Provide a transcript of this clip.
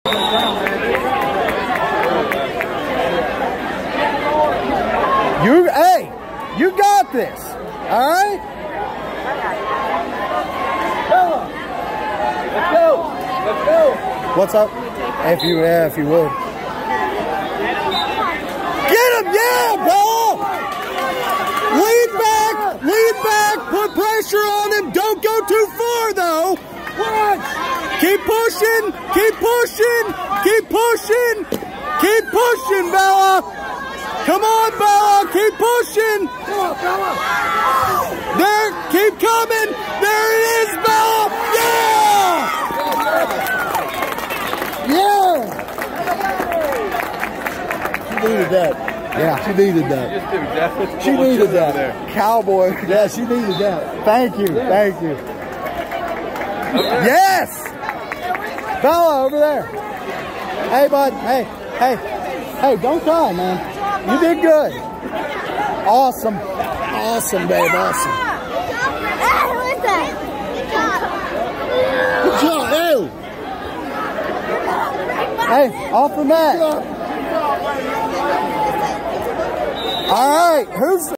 Hey, you got this. All right? Let's go. Let's go. What's up? If you would. Get him, yeah, ball! Lead back, put pressure on him. Don't go too far, though. What? Keep pushing, Bella. Come on, Bella, keep pushing. Come on, Bella. There, keep coming. There it is, Bella. Yeah! She needed that. Yeah, she needed that. She needed that. Cowboy. Yeah, she needed that. Thank you. Thank you. Yes! Bella, over there. Hey, bud. Hey, don't cry, man. You did good. Awesome. Awesome, babe. Awesome. Who is that? Good job. Hey, off the mat. All right, who's